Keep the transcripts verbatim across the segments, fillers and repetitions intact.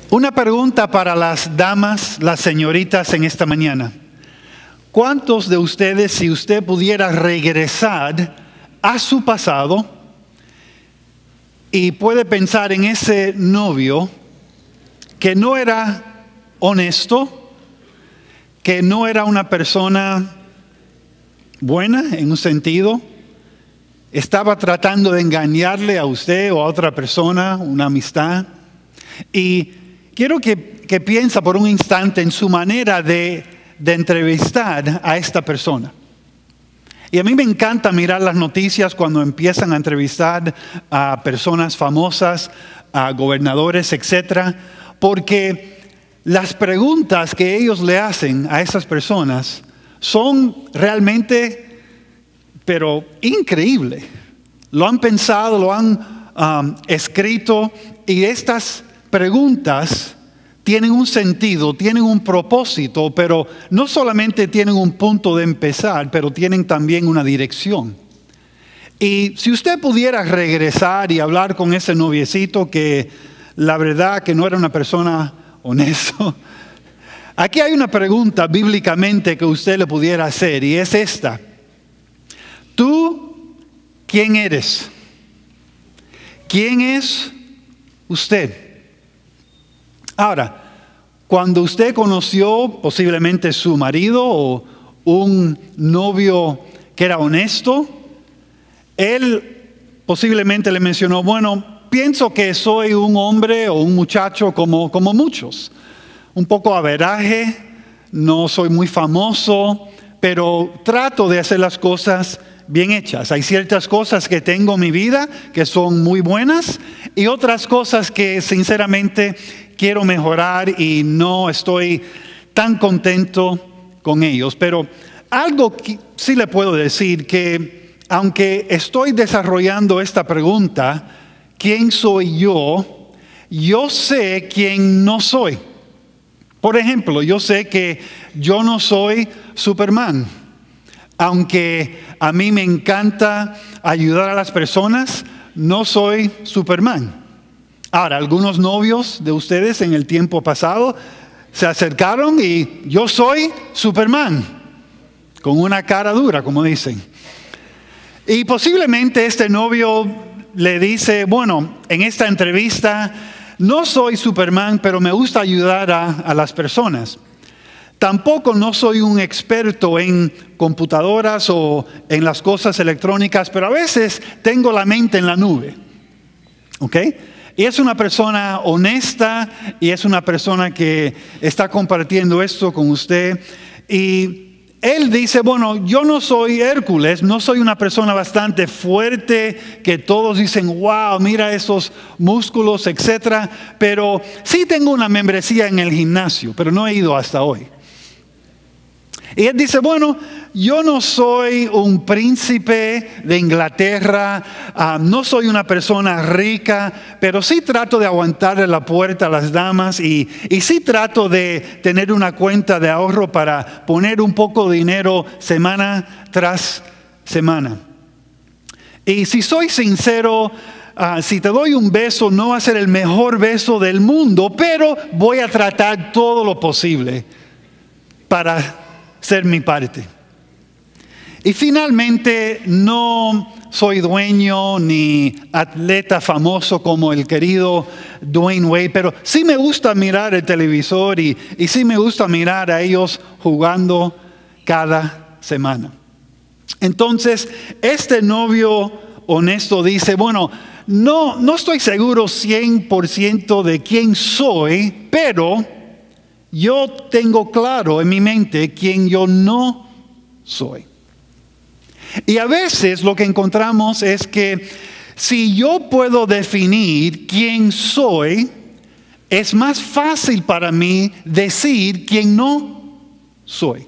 Una pregunta para las damas, las señoritas en esta mañana. ¿Cuántos de ustedes, si usted pudiera regresar a su pasado y puede pensar en ese novio que no era honesto, que no era una persona buena en un sentido, estaba tratando de engañarle a usted o a otra persona, una amistad? Y quiero que, que piense por un instante en su manera de, de entrevistar a esta persona. Y a mí me encanta mirar las noticias cuando empiezan a entrevistar a personas famosas, a gobernadores, etcétera, porque las preguntas que ellos le hacen a esas personas son realmente, pero increíbles. Lo han pensado, lo han um, escrito, y estas preguntas tienen un sentido, tienen un propósito, pero no solamente tienen un punto de empezar, pero tienen también una dirección. Y si usted pudiera regresar y hablar con ese noviecito que la verdad que no era una persona honesta, aquí hay una pregunta bíblicamente que usted le pudiera hacer, y es esta: ¿tú quién eres? ¿Quién es usted? Ahora, cuando usted conoció posiblemente su marido o un novio que era honesto, él posiblemente le mencionó, bueno, pienso que soy un hombre o un muchacho como, como muchos. Un poco averaje, no soy muy famoso, pero trato de hacer las cosas bien hechas. Hay ciertas cosas que tengo en mi vida que son muy buenas y otras cosas que sinceramente quiero mejorar y no estoy tan contento con ellos. Pero algo que sí le puedo decir, que aunque estoy desarrollando esta pregunta, ¿quién soy yo? Yo sé quién no soy. Por ejemplo, yo sé que yo no soy Superman. Aunque a mí me encanta ayudar a las personas, no soy Superman. Ahora, algunos novios de ustedes en el tiempo pasado se acercaron y yo soy Superman, con una cara dura, como dicen. Y posiblemente este novio le dice, bueno, en esta entrevista no soy Superman, pero me gusta ayudar a, a las personas. Tampoco no soy un experto en computadoras o en las cosas electrónicas, pero a veces tengo la mente en la nube. ¿Ok? Y es una persona honesta y es una persona que está compartiendo esto con usted. Y él dice, bueno, yo no soy Hércules, no soy una persona bastante fuerte que todos dicen, wow, mira esos músculos, etcétera. Pero sí tengo una membresía en el gimnasio, pero no he ido hasta hoy. Y él dice, bueno, yo no soy un príncipe de Inglaterra, uh, no soy una persona rica, pero sí trato de aguantarle la puerta a las damas y, y sí trato de tener una cuenta de ahorro para poner un poco de dinero semana tras semana. Y si soy sincero, uh, si te doy un beso, no va a ser el mejor beso del mundo, pero voy a tratar todo lo posible para ser mi parte. Y finalmente, no soy dueño ni atleta famoso como el querido Dwayne Wade, pero sí me gusta mirar el televisor y, y sí me gusta mirar a ellos jugando cada semana. Entonces, este novio honesto dice, bueno, no, no estoy seguro cien por ciento de quién soy, pero yo tengo claro en mi mente quién yo no soy. Y a veces lo que encontramos es que si yo puedo definir quién soy, es más fácil para mí decir quién no soy.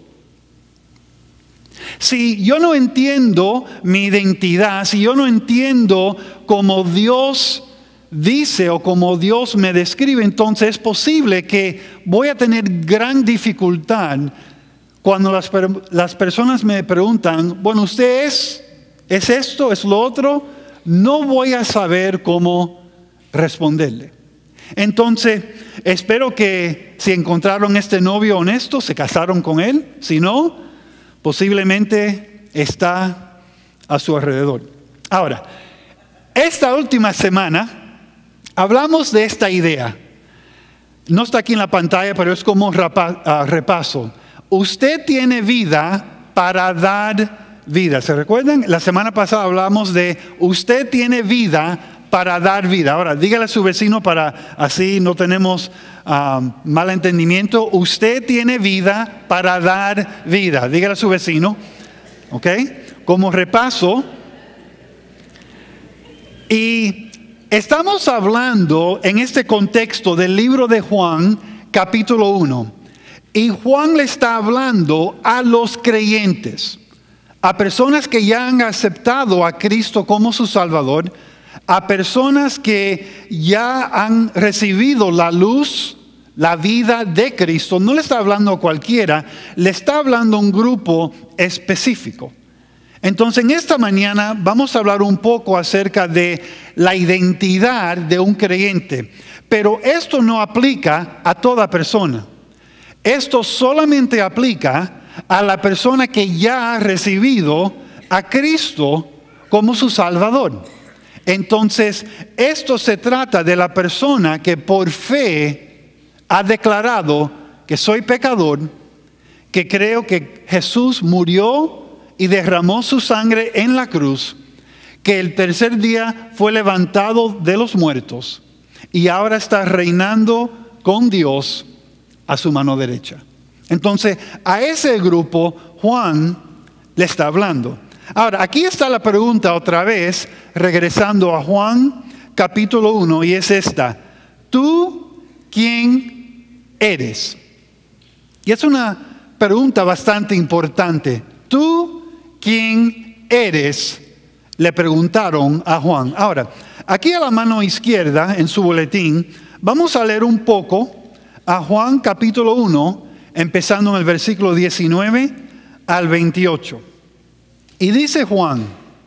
Si yo no entiendo mi identidad, si yo no entiendo cómo Dios dice o como Dios me describe, entonces es posible que voy a tener gran dificultad cuando las, las personas me preguntan, bueno, ¿usted es, es esto, es lo otro? No voy a saber cómo responderle. Entonces, espero que si encontraron este novio honesto, se casaron con él. Si no, posiblemente está a su alrededor. Ahora, esta última semana hablamos de esta idea. No está aquí en la pantalla, pero es como un repaso. Usted tiene vida para dar vida. ¿Se recuerdan? La semana pasada hablamos de usted tiene vida para dar vida. Ahora, dígale a su vecino para así no tenemos um, mal entendimiento. Usted tiene vida para dar vida. Dígale a su vecino. ¿Ok? Como repaso. Y estamos hablando en este contexto del libro de Juan, capítulo uno. Y Juan le está hablando a los creyentes, a personas que ya han aceptado a Cristo como su Salvador, a personas que ya han recibido la luz, la vida de Cristo. No le está hablando a cualquiera, le está hablando a un grupo específico. Entonces, en esta mañana vamos a hablar un poco acerca de la identidad de un creyente. Pero esto no aplica a toda persona. Esto solamente aplica a la persona que ya ha recibido a Cristo como su Salvador. Entonces, esto se trata de la persona que por fe ha declarado que soy pecador, que creo que Jesús murió y derramó su sangre en la cruz, que el tercer día fue levantado de los muertos y ahora está reinando con Dios a su mano derecha. Entonces, a ese grupo Juan le está hablando. Ahora, aquí está la pregunta otra vez, regresando a Juan capítulo uno, y es esta: ¿tú quién eres? Y es una pregunta bastante importante. ¿Tú quién eres? Le preguntaron a Juan. Ahora, aquí a la mano izquierda en su boletín, vamos a leer un poco a Juan capítulo uno, empezando en el versículo diecinueve al veintiocho. Y dice Juan: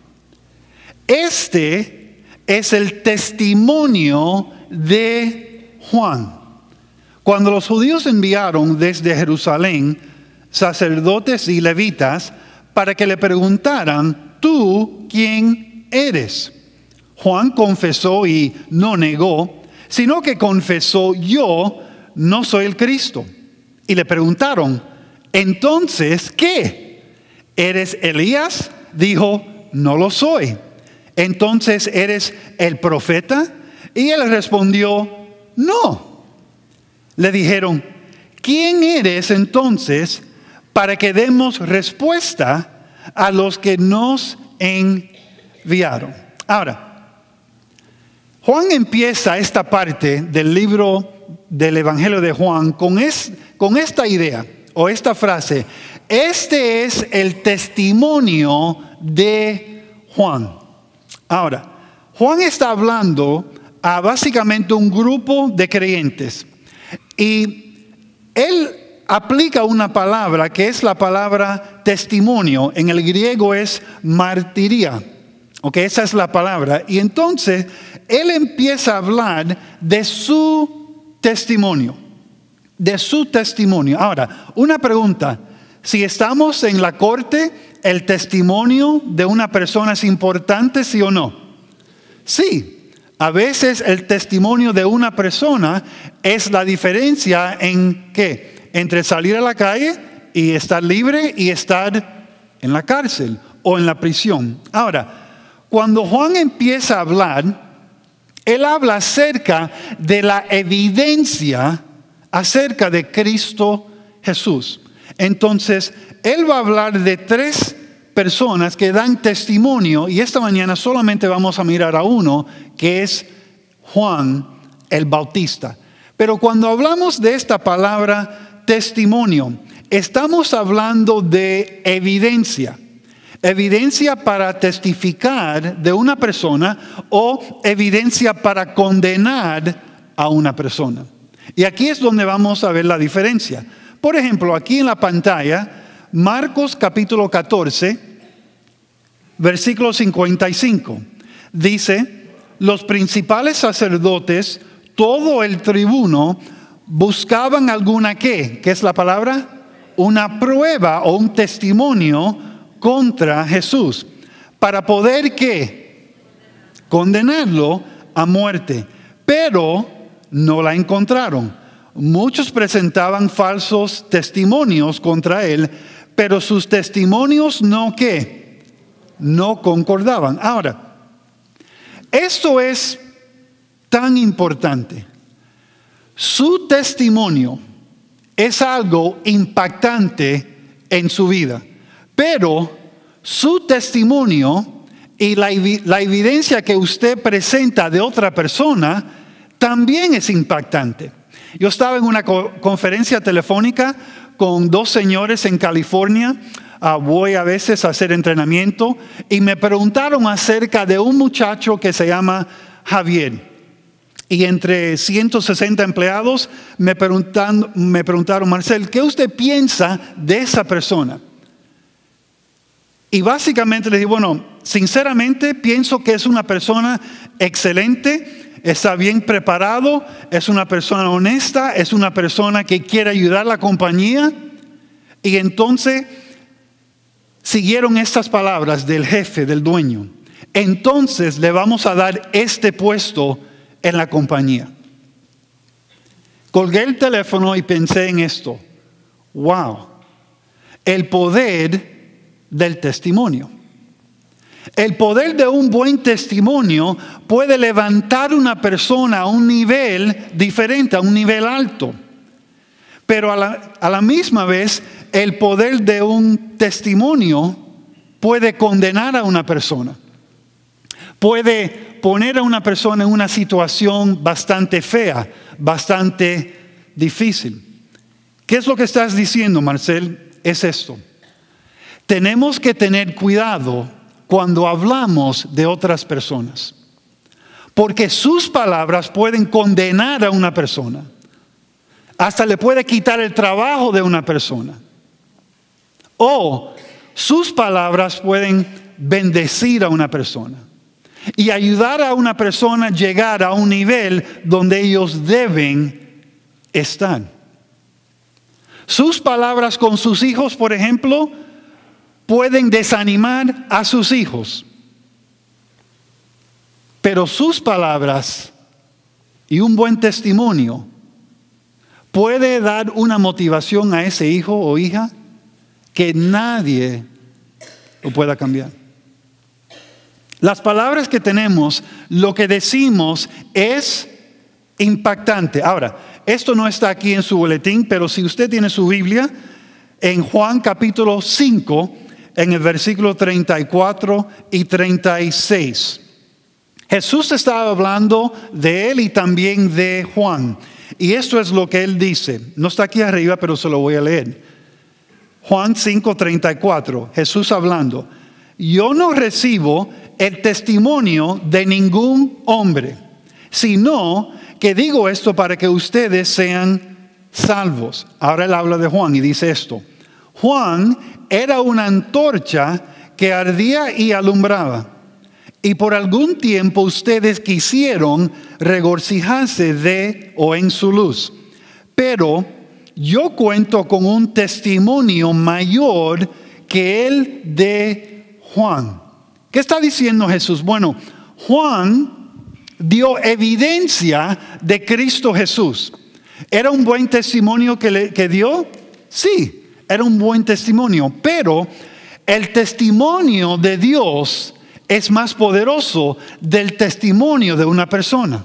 este es el testimonio de Juan. Cuando los judíos enviaron desde Jerusalén sacerdotes y levitas para que le preguntaran: ¿tú quién eres? Juan confesó y no negó, sino que confesó: yo no soy el Cristo. Y le preguntaron: entonces, ¿qué? ¿Eres Elías? Dijo: no lo soy. Entonces, ¿eres el profeta? Y él respondió: no. Le dijeron: ¿quién eres entonces para que demos respuesta a los que nos enviaron? Ahora, Juan empieza esta parte del libro del Evangelio de Juan con, es, con esta idea o esta frase: este es el testimonio de Juan. Ahora, Juan está hablando a básicamente un grupo de creyentes y él aplica una palabra que es la palabra testimonio. En el griego es martiría. Ok, esa es la palabra. Y entonces él empieza a hablar de su testimonio. De su testimonio. Ahora, una pregunta. Si estamos en la corte, ¿el testimonio de una persona es importante, sí o no? Sí. A veces el testimonio de una persona es la diferencia en ¿qué? Entre salir a la calle y estar libre y estar en la cárcel o en la prisión. Ahora, cuando Juan empieza a hablar, él habla acerca de la evidencia acerca de Cristo Jesús. Entonces, él va a hablar de tres personas que dan testimonio, y esta mañana solamente vamos a mirar a uno, que es Juan el Bautista. Pero cuando hablamos de esta palabra testimonio, estamos hablando de evidencia. Evidencia para testificar de una persona o evidencia para condenar a una persona. Y aquí es donde vamos a ver la diferencia. Por ejemplo, aquí en la pantalla, Marcos capítulo catorce, versículo cincuenta y cinco. Dice: los principales sacerdotes todo el tribuno buscaban alguna ¿qué? ¿Qué es la palabra? Una prueba o un testimonio contra Jesús para poder ¿qué? Condenarlo a muerte. Pero no la encontraron. Muchos presentaban falsos testimonios contra él, pero sus testimonios no ¿qué? No concordaban. Ahora, esto es tan importante. Su testimonio es algo impactante en su vida, pero su testimonio y la, la evidencia que usted presenta de otra persona también es impactante. Yo estaba en una co- conferencia telefónica con dos señores en California. Uh, voy a veces a hacer entrenamiento y me preguntaron acerca de un muchacho que se llama Javier. Y entre ciento sesenta empleados me, preguntan, me preguntaron, Marcel, ¿qué usted piensa de esa persona? Y básicamente les dije, bueno, sinceramente pienso que es una persona excelente, está bien preparado, es una persona honesta, es una persona que quiere ayudar a la compañía. Y entonces siguieron estas palabras del jefe, del dueño. Entonces le vamos a dar este puesto en la compañía. Colgué el teléfono y pensé en esto. Wow, el poder del testimonio. El poder de un buen testimonio puede levantar una persona a un nivel diferente, a un nivel alto. Pero a la, a la misma vez, el poder de un testimonio puede condenar a una persona. Puede poner a una persona en una situación bastante fea, bastante difícil. ¿Qué es lo que estás diciendo, Marcel? Es esto. Tenemos que tener cuidado cuando hablamos de otras personas, porque sus palabras pueden condenar a una persona. Hasta le puede quitar el trabajo de una persona. O sus palabras pueden bendecir a una persona y ayudar a una persona a llegar a un nivel donde ellos deben estar. Sus palabras con sus hijos, por ejemplo, pueden desanimar a sus hijos. Pero sus palabras y un buen testimonio puede dar una motivación a ese hijo o hija que nadie lo pueda cambiar. Las palabras que tenemos, lo que decimos es impactante. Ahora, esto no está aquí en su boletín, pero si usted tiene su Biblia, en Juan capítulo cinco, en el versículo treinta y cuatro y treinta y seis. Jesús estaba hablando de él y también de Juan. Y esto es lo que él dice. No está aquí arriba, pero se lo voy a leer. Juan cinco, treinta y cuatro. Jesús hablando. Yo no recibo el testimonio de ningún hombre, sino que digo esto para que ustedes sean salvos. Ahora él habla de Juan y dice esto. Juan era una antorcha que ardía y alumbraba. Y por algún tiempo ustedes quisieron regocijarse de o en su luz. Pero yo cuento con un testimonio mayor que el de Juan. ¿Qué está diciendo Jesús? Bueno, Juan dio evidencia de Cristo Jesús. ¿Era un buen testimonio que, le, que dio? Sí, era un buen testimonio. Pero el testimonio de Dios es más poderoso del testimonio de una persona.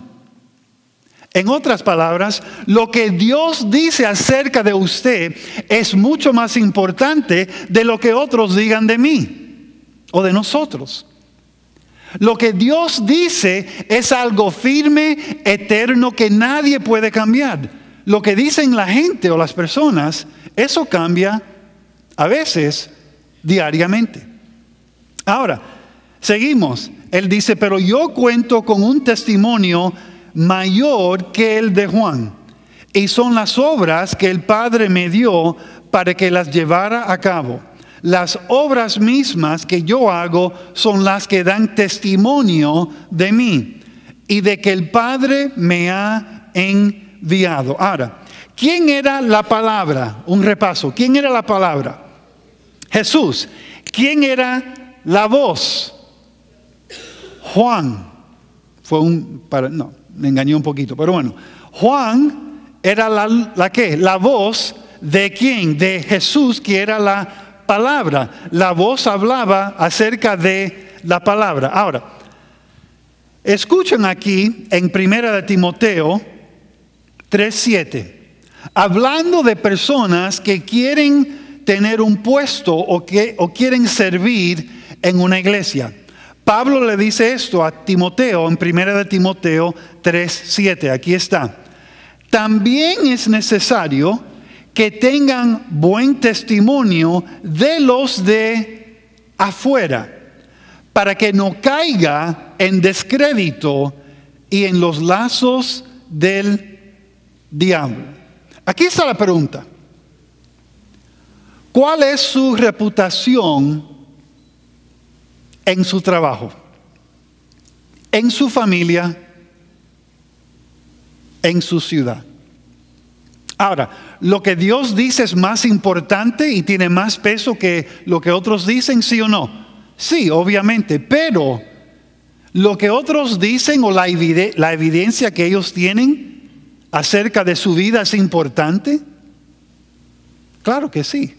En otras palabras, lo que Dios dice acerca de usted es mucho más importante de lo que otros digan de mí o de nosotros. Lo que Dios dice es algo firme, eterno, que nadie puede cambiar. Lo que dicen la gente o las personas, eso cambia a veces diariamente. Ahora, seguimos. Él dice, pero yo cuento con un testimonio mayor que el de Juan. Y son las obras que el Padre me dio para que las llevara a cabo. Las obras mismas que yo hago son las que dan testimonio de mí y de que el Padre me ha enviado. Ahora, ¿quién era la palabra? Un repaso. ¿Quién era la palabra? Jesús. ¿Quién era la voz? Juan. Fue un, para, no, me engañé un poquito, pero bueno. Juan era la, la ¿qué? La voz de quién? De Jesús, que era la palabra. La voz hablaba acerca de la palabra. Ahora, escuchen aquí en Primera de Timoteo tres siete, hablando de personas que quieren tener un puesto o, que, o quieren servir en una iglesia. Pablo le dice esto a Timoteo en Primera de Timoteo tres siete. Aquí está. También es necesario que tengan buen testimonio de los de afuera, para que no caiga en descrédito y en los lazos del diablo. Aquí está la pregunta. ¿Cuál es su reputación en su trabajo, en su familia, en su ciudad? Ahora, ¿lo que Dios dice es más importante y tiene más peso que lo que otros dicen, sí o no? Sí, obviamente, pero lo que otros dicen o la, evide- la evidencia que ellos tienen acerca de su vida es importante. Claro que sí.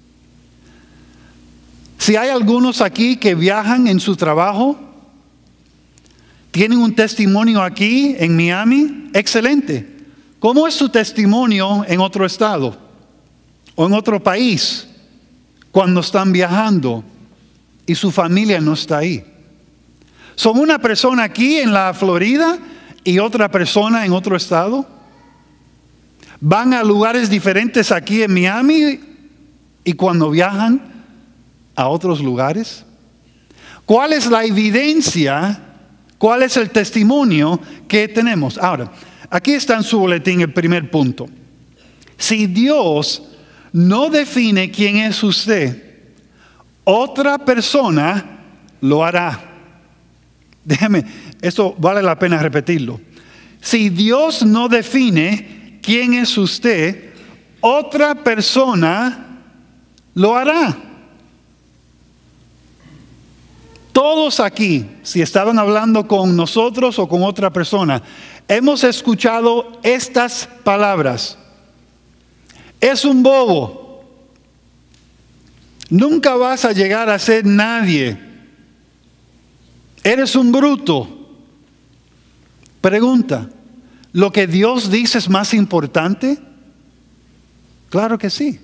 Si hay algunos aquí que viajan en su trabajo, tienen un testimonio aquí en Miami, excelente. ¿Cómo es su testimonio en otro estado o en otro país cuando están viajando y su familia no está ahí? ¿Son una persona aquí en la Florida y otra persona en otro estado? ¿Van a lugares diferentes aquí en Miami y cuando viajan a otros lugares? ¿Cuál es la evidencia? ¿Cuál es el testimonio que tenemos? Ahora, aquí está en su boletín el primer punto. Si Dios no define quién es usted, otra persona lo hará. Déjeme, esto vale la pena repetirlo. Si Dios no define quién es usted, otra persona lo hará. Todos aquí, si estaban hablando con nosotros o con otra persona, hemos escuchado estas palabras. Es un bobo. Nunca vas a llegar a ser nadie. Eres un bruto. Pregunta, ¿lo que Dios dice es más importante? Claro que sí.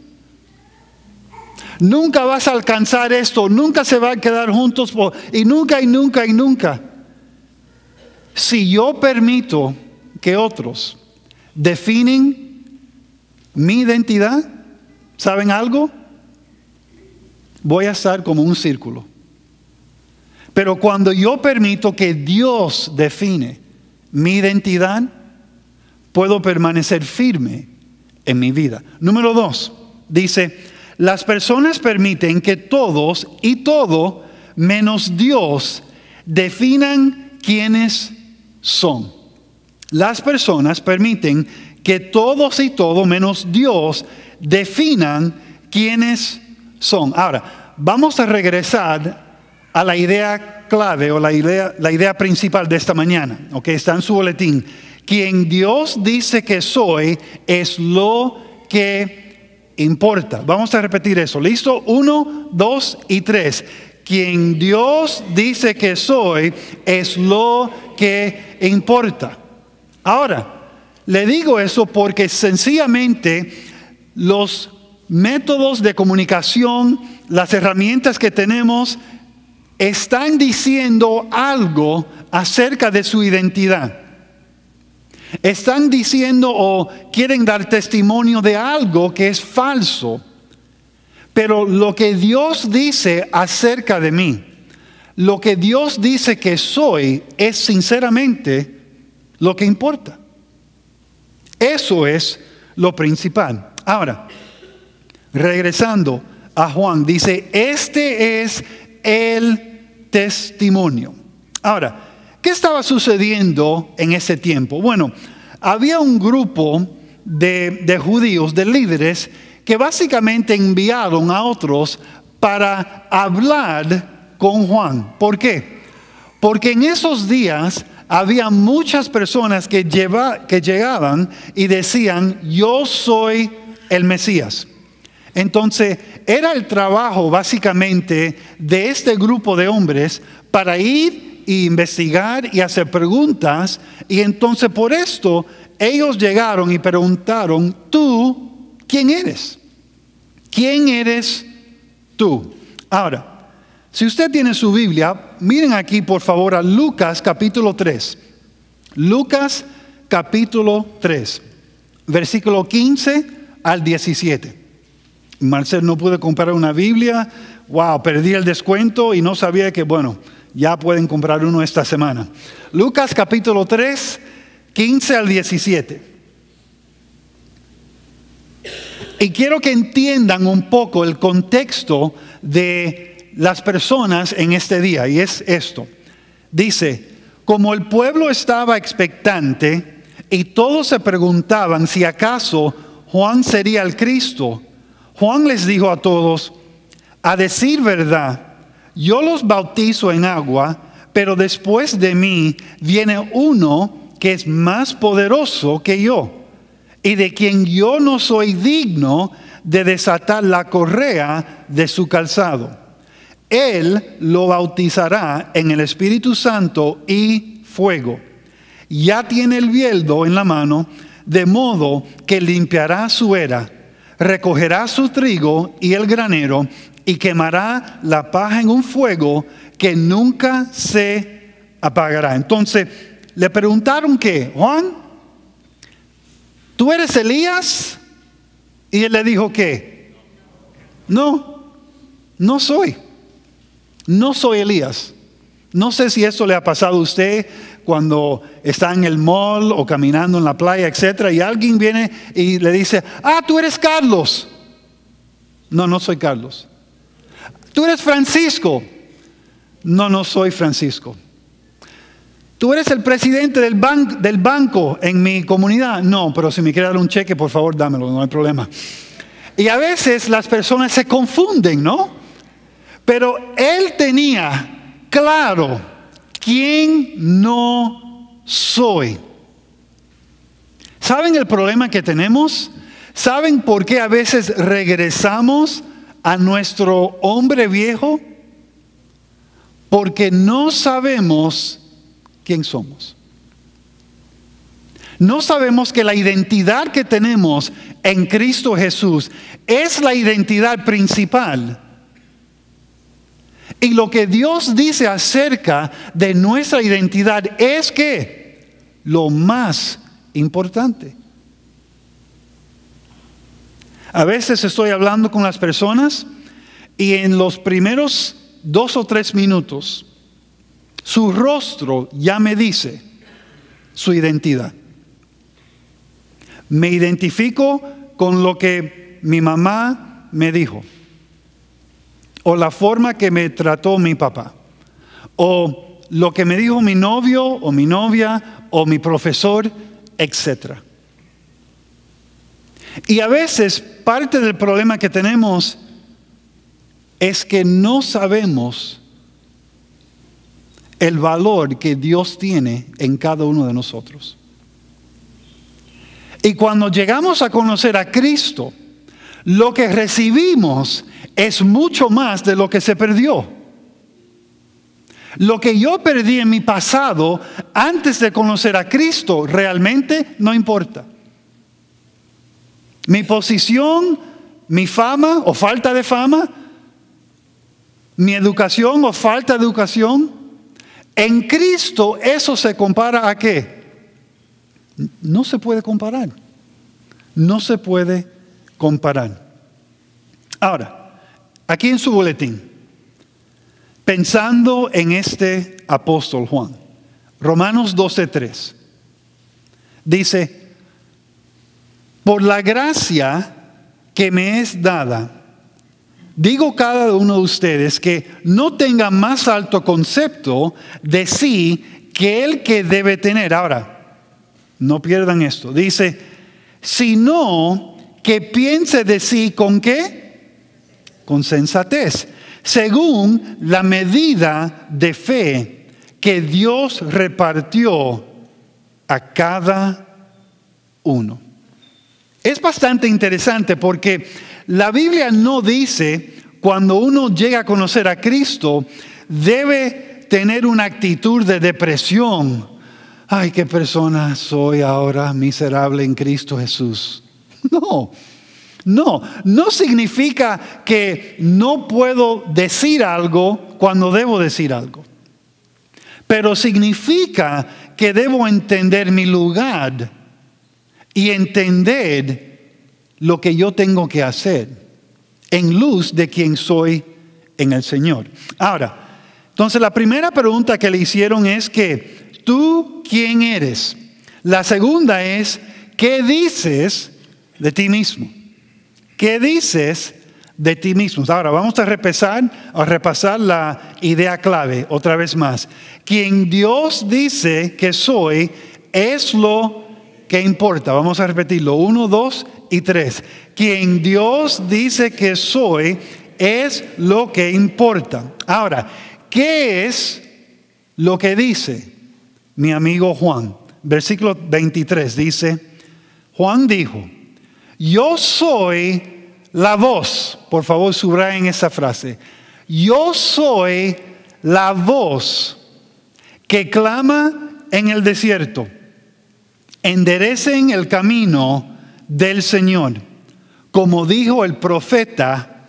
Nunca vas a alcanzar esto, nunca se van a quedar juntos por, y nunca y nunca y nunca. Si yo permito que otros definen mi identidad, ¿saben algo? Voy a estar como un círculo. Pero cuando yo permito que Dios define mi identidad, puedo permanecer firme en mi vida. Número dos, dice, las personas permiten que todos y todo menos Dios definan quiénes son. Las personas permiten que todos y todo menos Dios definan quiénes son. Ahora, vamos a regresar a la idea clave o la idea, la idea principal de esta mañana. Ok, está en su boletín. Quien Dios dice que soy es lo que importa. Vamos a repetir eso. ¿Listo? Uno, dos y tres. Quien Dios dice que soy es lo que importa. Ahora, le digo eso porque sencillamente los métodos de comunicación, las herramientas que tenemos, están diciendo algo acerca de su identidad. Están diciendo o quieren dar testimonio de algo que es falso. Pero lo que Dios dice acerca de mí, lo que Dios dice que soy, es sinceramente lo que importa. Eso es lo principal. Ahora, regresando a Juan, dice, este es el testimonio. Ahora, ¿qué estaba sucediendo en ese tiempo? Bueno, había un grupo de, de judíos, de líderes, que básicamente enviaron a otros para hablar con Juan. ¿Por qué? Porque en esos días había muchas personas que, lleva, que llegaban y decían, yo soy el Mesías. Entonces, era el trabajo básicamente de este grupo de hombres para ir e investigar y hacer preguntas. Y entonces por esto ellos llegaron y preguntaron, ¿tú quién eres? ¿Quién eres tú? Ahora, si usted tiene su Biblia, miren aquí por favor a Lucas capítulo tres. Lucas capítulo tres, versículo quince al diecisiete. Marcel, no pude comprar una Biblia. Wow, perdí el descuento y no sabía que, bueno, ya pueden comprar uno esta semana. Lucas capítulo tres, quince al diecisiete. Y quiero que entiendan un poco el contexto de las personas en este día. Y es esto. Dice, como el pueblo estaba expectante y todos se preguntaban si acaso Juan sería el Cristo, Juan les dijo a todos, a decir verdad, yo los bautizo en agua, pero después de mí viene uno que es más poderoso que yo, y de quien yo no soy digno de desatar la correa de su calzado. Él lo bautizará en el Espíritu Santo y fuego. Ya tiene el bieldo en la mano, de modo que limpiará su era, recogerá su trigo y el granero, y quemará la paja en un fuego que nunca se apagará. Entonces, le preguntaron que, Juan, ¿tú eres Elías? Y él le dijo que, no, no soy. No soy Elías. No sé si esto le ha pasado a usted cuando está en el mall o caminando en la playa, etcétera, y alguien viene y le dice, ah, tú eres Carlos. No, no soy Carlos. Tú eres Francisco. No, no soy Francisco. Tú eres el presidente del, ban- del banco en mi comunidad. No, pero si me quiere dar un cheque, por favor, dámelo, no hay problema. Y a veces las personas se confunden, ¿no? Pero él tenía claro quién no soy. ¿Saben el problema que tenemos? ¿Saben por qué a veces regresamos a nuestro hombre viejo? Porque no sabemos quién somos. No sabemos que la identidad que tenemos en Cristo Jesús es la identidad principal. Y lo que Dios dice acerca de nuestra identidad es que lo más importante. A veces estoy hablando con las personas y en los primeros dos o tres minutos su rostro ya me dice su identidad. Me identifico con lo que mi mamá me dijo, o la forma que me trató mi papá, o lo que me dijo mi novio o mi novia o mi profesor, etcétera. Y a veces parte del problema que tenemos es que no sabemos el valor que Dios tiene en cada uno de nosotros. Y cuando llegamos a conocer a Cristo, lo que recibimos es mucho más de lo que se perdió. Lo que yo perdí en mi pasado antes de conocer a Cristo realmente no importa. Mi posición, mi fama o falta de fama, mi educación o falta de educación, en Cristo eso se compara ¿a qué? No se puede comparar. No se puede comparar. Ahora, aquí en su boletín, pensando en este apóstol Juan, Romanos doce tres, dice, por la gracia que me es dada, digo cada uno de ustedes que no tenga más alto concepto de sí que el que debe tener. Ahora, No pierdan esto. Dice, sino que piense de sí con qué? Con sensatez, según la medida de fe que Dios repartió a cada uno. Es bastante interesante porque la Biblia no dice cuando uno llega a conocer a Cristo debe tener una actitud de depresión. Ay, qué persona soy ahora, miserable en Cristo Jesús. No, no, no significa que no puedo decir algo cuando debo decir algo. Pero significa que debo entender mi lugar y entender lo que yo tengo que hacer en luz de quien soy en el Señor. Ahora, entonces la primera pregunta que le hicieron es que, ¿tú quién eres? La segunda es, ¿qué dices de ti mismo? ¿Qué dices de ti mismo? Ahora vamos a repasar, a repasar la idea clave otra vez más. Quien Dios dice que soy es lo que importa. Vamos a repetirlo. Uno, dos y tres. Quien Dios dice que soy es lo que importa. Ahora, ¿qué es lo que dice mi amigo Juan? Versículo veintitrés dice, Juan dijo, yo soy la voz. Por favor, subrayen esa frase. Yo soy la voz que clama en el desierto. Enderecen el camino del Señor, como dijo el profeta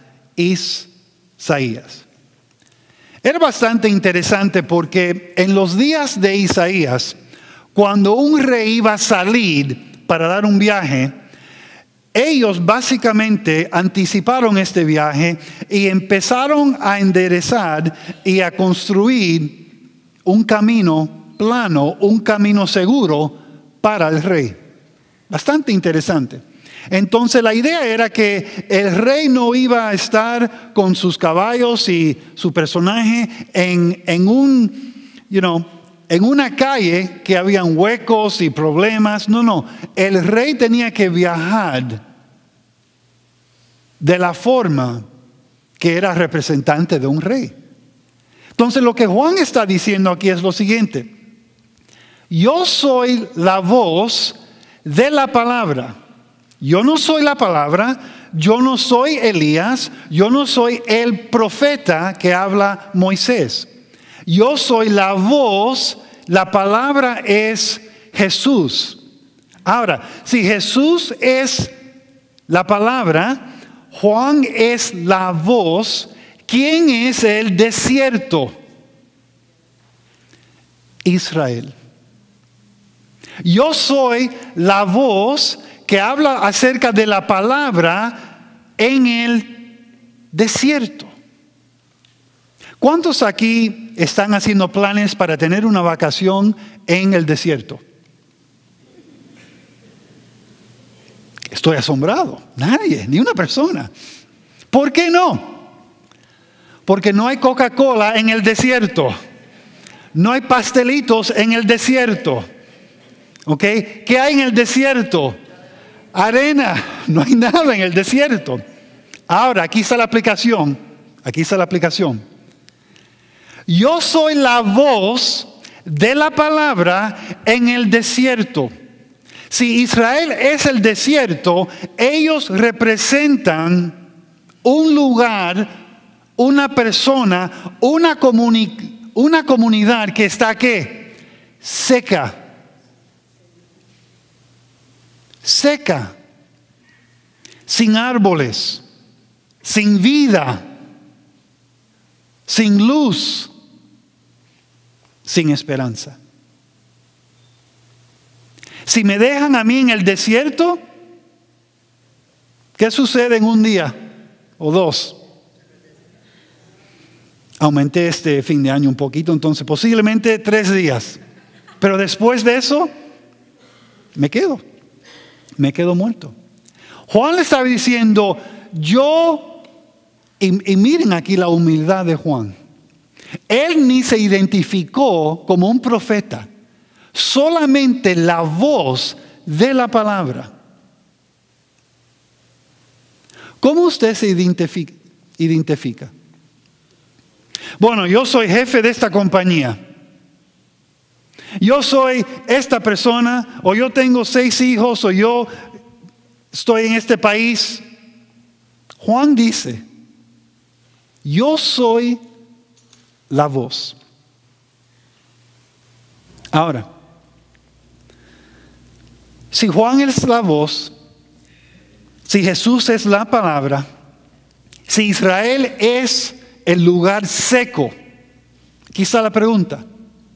Isaías. Era bastante interesante porque en los días de Isaías, cuando un rey iba a salir para dar un viaje, ellos básicamente anticiparon este viaje y empezaron a enderezar y a construir un camino plano, un camino seguro para el rey. Bastante interesante. Entonces la idea era que el rey no iba a estar con sus caballos y su personaje en, en un, you know, en una calle que habían huecos y problemas. No, no. El rey tenía que viajar de la forma que era representante de un rey. Entonces lo que Juan está diciendo aquí es lo siguiente. Yo soy la voz de la palabra. Yo no soy la palabra, yo no soy Elías, yo no soy el profeta que habla Moisés. Yo soy la voz, la palabra es Jesús. Ahora, si Jesús es la palabra, Juan es la voz, ¿quién es el desierto? Israel. Yo soy la voz que habla acerca de la palabra en el desierto. ¿Cuántos aquí están haciendo planes para tener una vacación en el desierto? Estoy asombrado. Nadie, ni una persona. ¿Por qué no? Porque no hay Coca-Cola en el desierto. No hay pastelitos en el desierto. ¿Ok? ¿Qué hay en el desierto? Arena. No hay nada en el desierto. Ahora, aquí está la aplicación. Aquí está la aplicación. Yo soy la voz de la palabra en el desierto. Si Israel es el desierto, ellos representan un lugar, una persona, una, comuni- una comunidad que está ¿qué? Seca. Seca. Sin árboles. Sin vida. Sin luz. Sin esperanza. Si me dejan a mí en el desierto, ¿qué sucede en un día o dos? Aumenté este fin de año un poquito, entonces posiblemente tres días. Pero después de eso, me quedo. Me quedo muerto. Juan le estaba diciendo, yo, y, y miren aquí la humildad de Juan. Él ni se identificó como un profeta. solamente la voz de la palabra. ¿Cómo usted se identifica? identifica? Bueno, yo soy jefe de esta compañía. Yo soy esta persona, o yo tengo seis hijos, o yo estoy en este país. Juan dice, yo soy la voz. Ahora, si Juan es la voz, si Jesús es la palabra, si Israel es el lugar seco, aquí está la pregunta.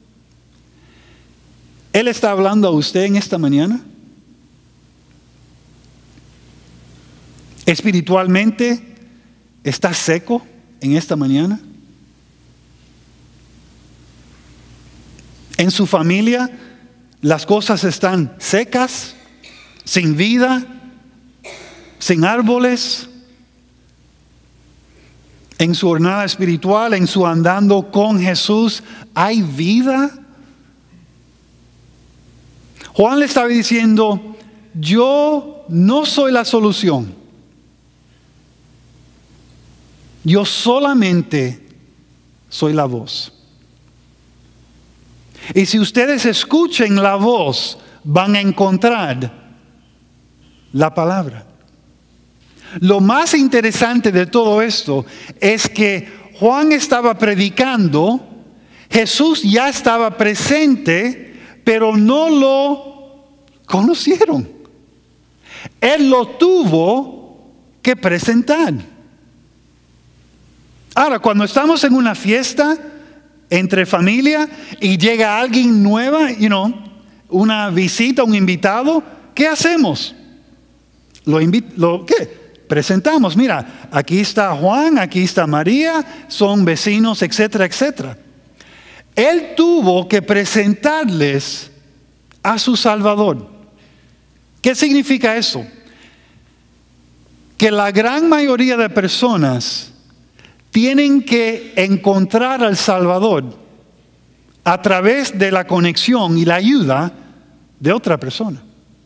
¿Él está hablando a usted en esta mañana? ¿Espiritualmente está seco en esta mañana? ¿En su familia las cosas están secas, sin vida, sin árboles? ¿En su jornada espiritual, en su andando con Jesús, hay vida? Juan le estaba diciendo, yo no soy la solución. Yo solamente soy la voz. Y si ustedes escuchen la voz, van a encontrar la palabra. Lo más interesante de todo esto es que Juan estaba predicando, Jesús ya estaba presente, pero no lo conocieron. Él lo tuvo que presentar. Ahora, cuando estamos en una fiesta entre familia y llega alguien nueva, you know, una visita, un invitado, ¿qué hacemos? Lo, invi- lo ¿qué? Presentamos, mira, aquí está Juan, aquí está María, son vecinos, etcétera, etcétera. Él tuvo que presentarles a su Salvador. ¿Qué significa eso? Que la gran mayoría de personas tienen que encontrar al Salvador a través de la conexión y la ayuda de otra persona.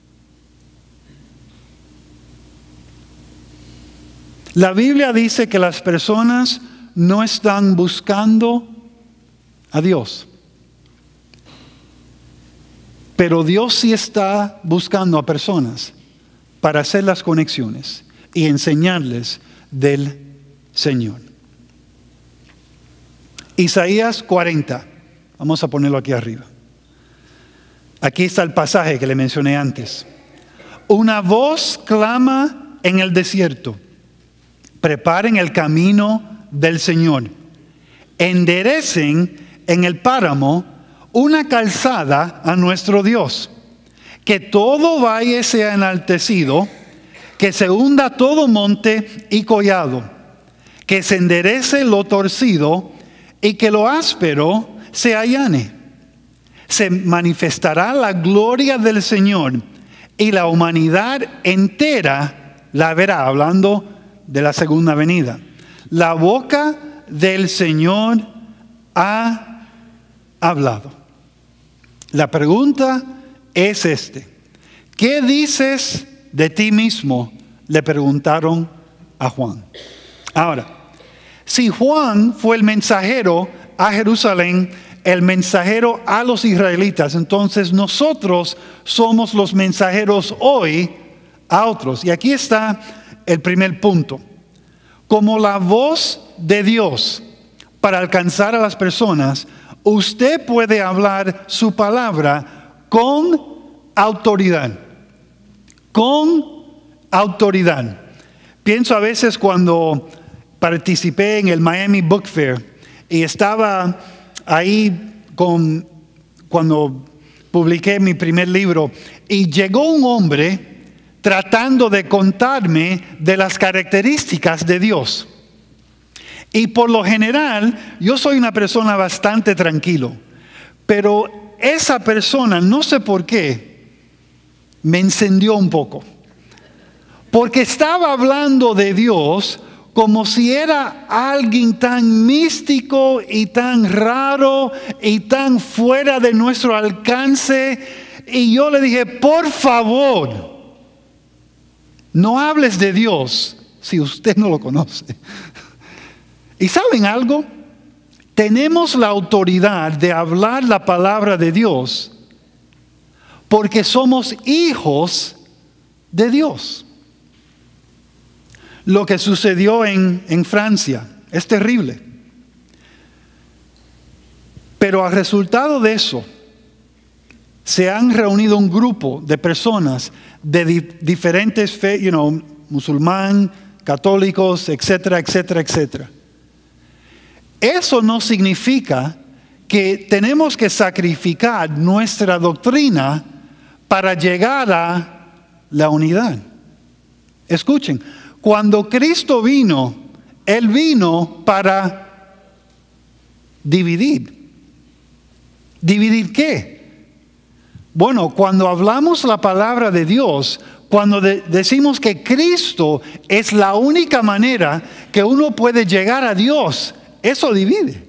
La Biblia dice que las personas no están buscando a Dios, pero Dios sí está buscando a personas para hacer las conexiones y enseñarles del Señor. Isaías cuarenta, vamos a ponerlo aquí arriba. Aquí está el pasaje que le mencioné antes. Una voz clama en el desierto: preparen el camino del Señor, enderecen en el páramo una calzada a nuestro Dios. Que todo valle sea enaltecido, que se hunda todo monte y collado, que se enderece lo torcido y que lo áspero se allane. Se manifestará la gloria del Señor y la humanidad entera la verá, hablando de la segunda venida. La boca del Señor ha hablado. La pregunta es este: ¿qué dices de ti mismo?, le preguntaron a Juan. Ahora, si Juan fue el mensajero a Jerusalén, el mensajero a los israelitas, entonces nosotros somos los mensajeros hoy a otros. Y aquí está el primer punto. Como la voz de Dios para alcanzar a las personas, usted puede hablar su palabra con autoridad. Con autoridad. Pienso a veces cuando participé en el Miami Book Fair y estaba ahí con, cuando publiqué mi primer libro, y llegó un hombre tratando de contarme de las características de Dios. Y por lo general, yo soy una persona bastante tranquilo, pero esa persona, no sé por qué, me encendió un poco. Porque estaba hablando de Dios como si era alguien tan místico y tan raro y tan fuera de nuestro alcance. Y yo le dije, por favor, no hables de Dios si usted no lo conoce. ¿Y saben algo? Tenemos la autoridad de hablar la palabra de Dios porque somos hijos de Dios. Lo que sucedió en, en Francia es terrible. Pero al resultado de eso, se han reunido un grupo de personas de di diferentes fe, you know, musulmán, católicos, etcétera, etcétera, etcétera. Eso no significa que tenemos que sacrificar nuestra doctrina para llegar a la unidad. Escuchen, cuando Cristo vino, Él vino para dividir. ¿Dividir qué? Bueno, cuando hablamos la palabra de Dios, cuando de- decimos que Cristo es la única manera que uno puede llegar a Dios, eso divide.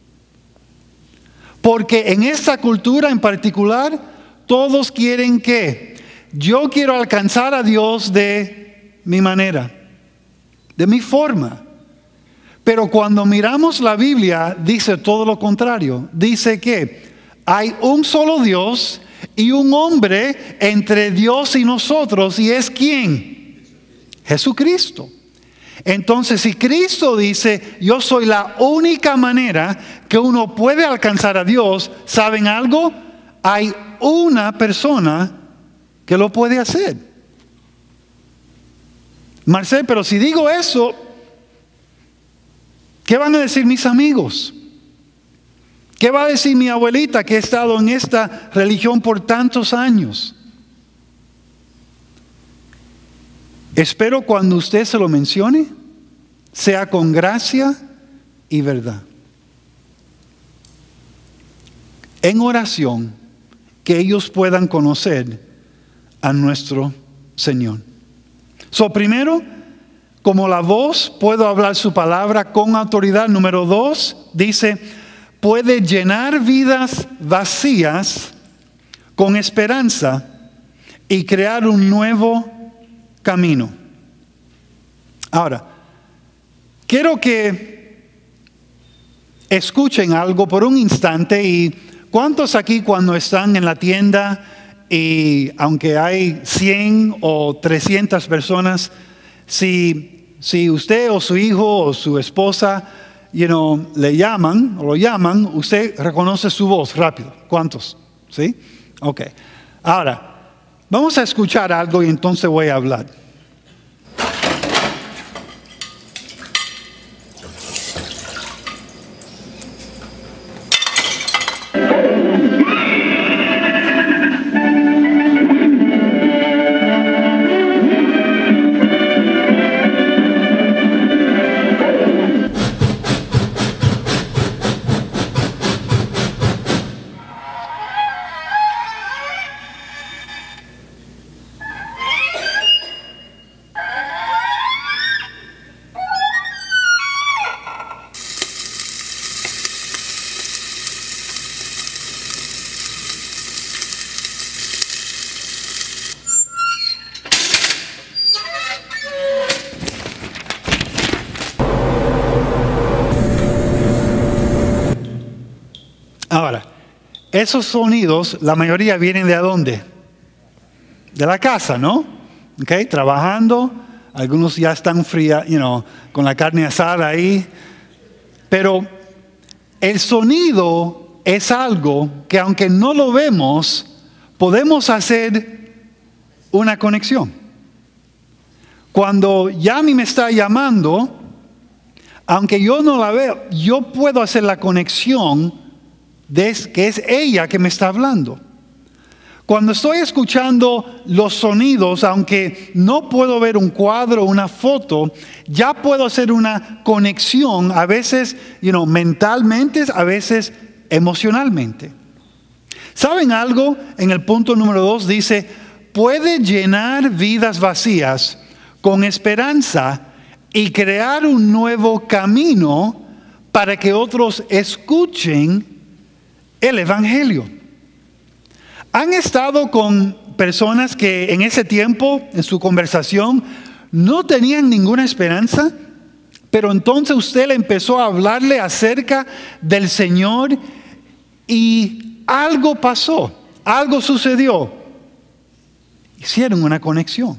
Porque en esta cultura en particular, todos quieren que yo quiero alcanzar a Dios de mi manera, de mi forma. Pero cuando miramos la Biblia, dice todo lo contrario. Dice que hay un solo Dios y un hombre entre Dios y nosotros. ¿Y es quién? Jesucristo. Entonces, si Cristo dice, yo soy la única manera que uno puede alcanzar a Dios, ¿saben algo? Hay una persona que lo puede hacer. Marcel, pero si digo eso, ¿qué van a decir mis amigos? ¿Qué va a decir mi abuelita que ha estado en esta religión por tantos años? Espero cuando usted se lo mencione, sea con gracia y verdad. En oración, que ellos puedan conocer a nuestro Señor. So, primero, como la voz, puedo hablar su palabra con autoridad. Número dos, dice, puede llenar vidas vacías con esperanza y crear un nuevo camino. Ahora, quiero que escuchen algo por un instante. Y ¿cuántos aquí cuando están en la tienda y aunque hay cien o trescientas personas, si, si usted o su hijo o su esposa, you know, le llaman o lo llaman, usted reconoce su voz rápido? ¿Cuántos? ¿Sí? Ok. Ahora, vamos a escuchar algo y entonces voy a hablar. Ahora, esos sonidos, la mayoría vienen de ¿dónde? De la casa, ¿no? Okay, trabajando, algunos ya están fría, you know, con la carne asada ahí. Pero el sonido es algo que aunque no lo vemos, podemos hacer una conexión. Cuando Yami me está llamando, aunque yo no la veo, yo puedo hacer la conexión de que es ella que me está hablando. Cuando estoy escuchando los sonidos, aunque no puedo ver un cuadro, una foto, ya puedo hacer una conexión, a veces, you know, mentalmente, a veces emocionalmente. ¿Saben algo? En el punto número dos dice, puede llenar vidas vacías con esperanza y crear un nuevo camino para que otros escuchen el Evangelio. ¿Han estado con personas que en ese tiempo, en su conversación, no tenían ninguna esperanza? Pero entonces usted le empezó a hablarle acerca del Señor y algo pasó, algo sucedió. Hicieron una conexión.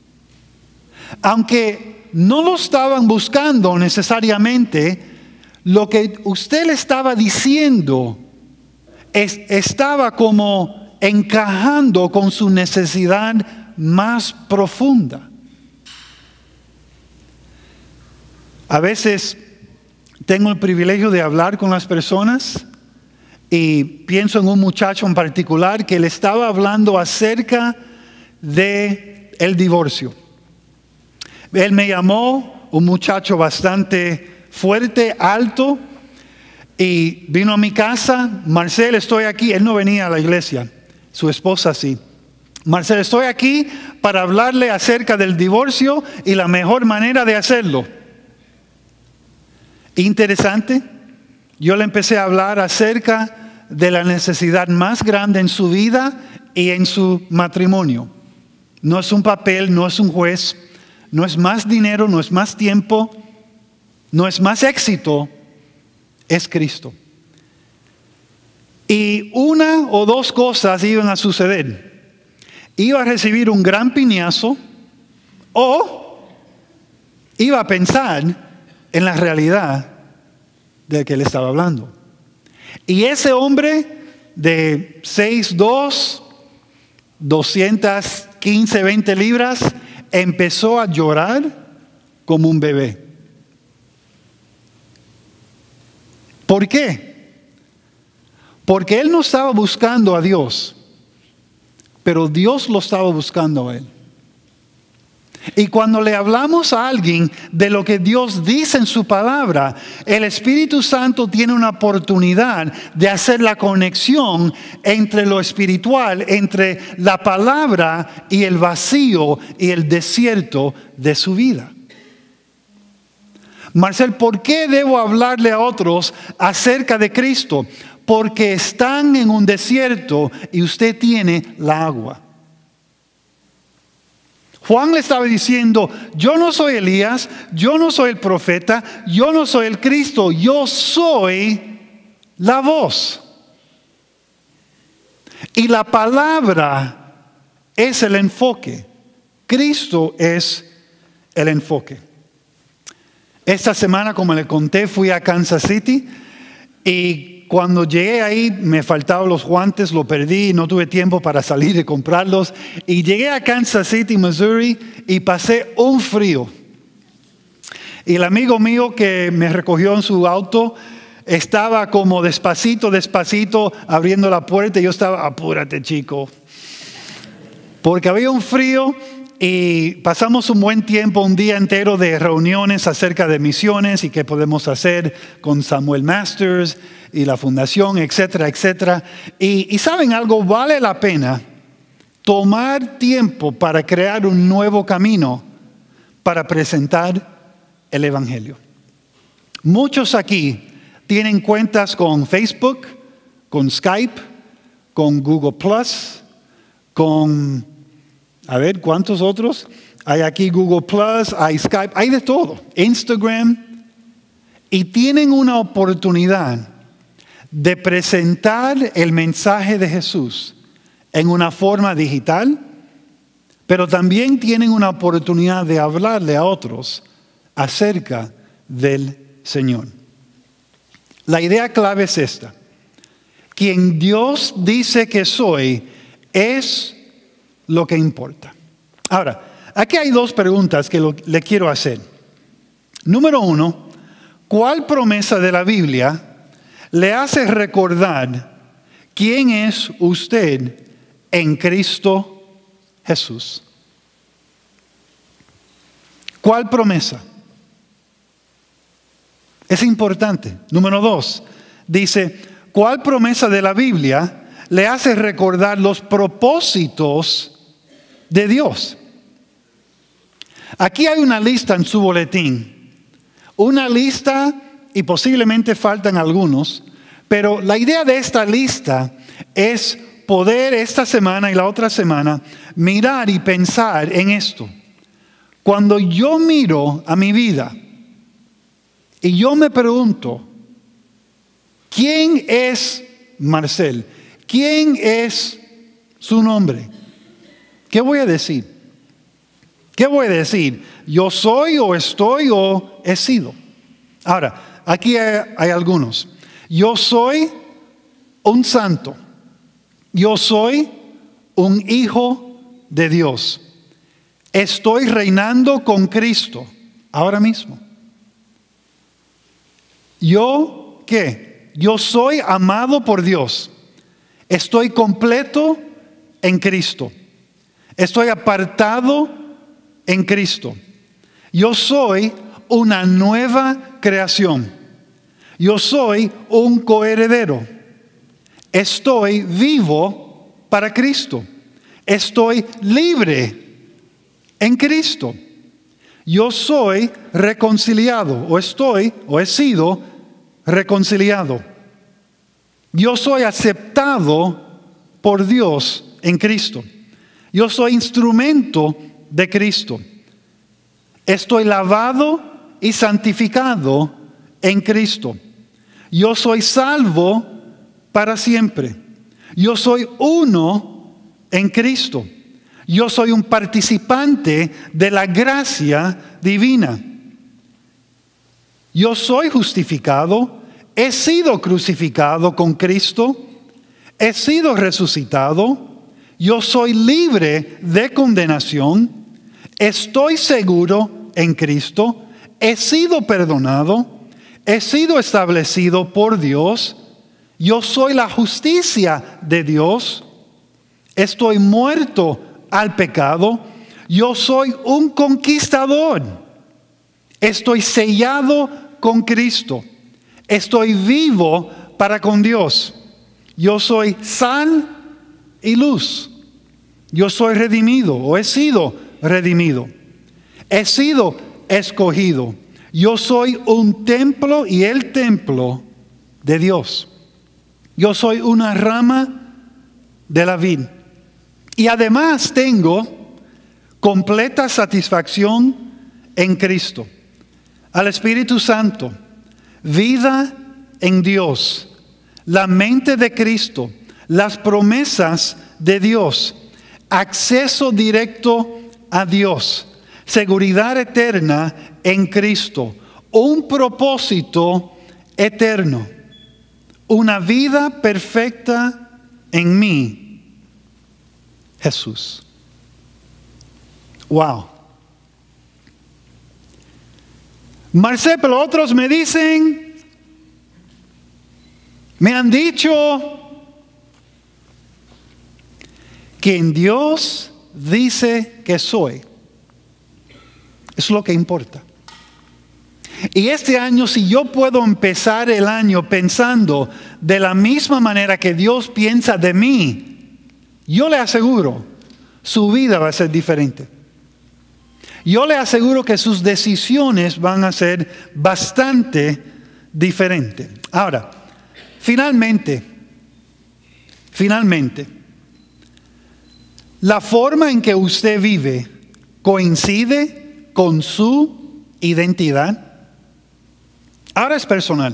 Aunque no lo estaban buscando necesariamente, lo que usted le estaba diciendo es, estaba como encajando con su necesidad más profunda. A veces tengo el privilegio de hablar con las personas y pienso en un muchacho en particular que le estaba hablando acerca de el divorcio. Él me llamó, un muchacho bastante fuerte, alto, y vino a mi casa. Marcel, estoy aquí. Él no venía a la iglesia, su esposa sí. Marcel, estoy aquí para hablarle acerca del divorcio y la mejor manera de hacerlo. Interesante, yo le empecé a hablar acerca de la necesidad más grande en su vida y en su matrimonio. No es un papel, no es un juez, no es más dinero, no es más tiempo, no es más éxito, es Cristo. Y una o dos cosas iban a suceder. Iba a recibir un gran piñazo o iba a pensar en la realidad de que él estaba hablando. Y ese hombre de seis dos, doscientas quince, veinte libras, empezó a llorar como un bebé. ¿Por qué? Porque él no estaba buscando a Dios, pero Dios lo estaba buscando a él. Y cuando le hablamos a alguien de lo que Dios dice en su palabra, el Espíritu Santo tiene una oportunidad de hacer la conexión entre lo espiritual, entre la palabra y el vacío y el desierto de su vida. Marcel, ¿por qué debo hablarle a otros acerca de Cristo? Porque están en un desierto y usted tiene la agua. Juan le estaba diciendo, yo no soy Elías, yo no soy el profeta, yo no soy el Cristo, yo soy la voz. Y la palabra es el enfoque. Cristo es el enfoque. Esta semana, como le conté, fui a Kansas City y cuando llegué ahí me faltaban los guantes, lo perdí, no tuve tiempo para salir y comprarlos. Y llegué a Kansas City, Missouri, y pasé un frío. Y el amigo mío que me recogió en su auto estaba como despacito, despacito, abriendo la puerta. Y yo estaba, apúrate, chico. Porque había un frío y pasamos un buen tiempo, un día entero de reuniones acerca de misiones y qué podemos hacer con Samuel Masters y la fundación, etcétera, etcétera. Y, y ¿saben algo? Vale la pena tomar tiempo para crear un nuevo camino para presentar el Evangelio. Muchos aquí tienen cuentas con Facebook, con Skype, con Google Plus, con, a ver, ¿cuántos otros? Hay aquí Google Plus, hay Skype, hay de todo, Instagram, y tienen una oportunidad de presentar el mensaje de Jesús en una forma digital, pero también tienen una oportunidad de hablarle a otros acerca del Señor. La idea clave es esta: quien Dios dice que soy es lo que importa. Ahora, aquí hay dos preguntas que lo, le quiero hacer. Número uno, ¿cuál promesa de la Biblia le hace recordar quién es usted en Cristo Jesús? ¿Cuál promesa? Es importante. Número dos, dice, ¿cuál promesa de la Biblia le hace recordar los propósitos de Dios? Aquí hay una lista en su boletín. Una lista, y posiblemente faltan algunos, pero la idea de esta lista es poder esta semana y la otra semana mirar y pensar en esto. Cuando yo miro a mi vida y yo me pregunto, ¿quién es Marcel? ¿Quién es su nombre? ¿Qué voy a decir? ¿Qué voy a decir? ¿Yo soy o estoy o he sido? Ahora, aquí hay, hay algunos. Yo soy un santo. Yo soy un hijo de Dios. Estoy reinando con Cristo ahora mismo. ¿Yo qué? Yo soy amado por Dios. Estoy completo en Cristo. Estoy apartado en Cristo. Yo soy una nueva creación. Yo soy un coheredero. Estoy vivo para Cristo. Estoy libre en Cristo. Yo soy reconciliado, o estoy, o he sido reconciliado. Yo soy aceptado por Dios en Cristo. Yo soy instrumento de Cristo. Estoy lavado y santificado en Cristo. Yo soy salvo para siempre. Yo soy uno en Cristo. Yo soy un participante de la gracia divina. Yo soy justificado, he sido crucificado con Cristo, he sido resucitado, yo soy libre de condenación, estoy seguro en Cristo, he sido perdonado, he sido establecido por Dios, yo soy la justicia de Dios, estoy muerto al pecado, yo soy un conquistador, estoy sellado con Cristo, estoy vivo para con Dios, yo soy sal y luz, yo soy redimido o he sido redimido, he sido escogido, yo soy un templo y el templo de Dios, yo soy una rama de la vid. Y además tengo completa satisfacción en Cristo, al Espíritu Santo, vida en Dios, la mente de Cristo, las promesas de Dios, acceso directo a Dios, seguridad eterna en Cristo, un propósito eterno, una vida perfecta en mí. Jesús. Wow. Marcel, pero otros me dicen, me han dicho que en Dios dice que soy. Es lo que importa. Y este año, si yo puedo empezar el año pensando de la misma manera que Dios piensa de mí, yo le aseguro, su vida va a ser diferente. Yo le aseguro que sus decisiones van a ser bastante diferentes. Ahora, finalmente, finalmente, la forma en que usted vive coincide con su identidad. Ahora es personal.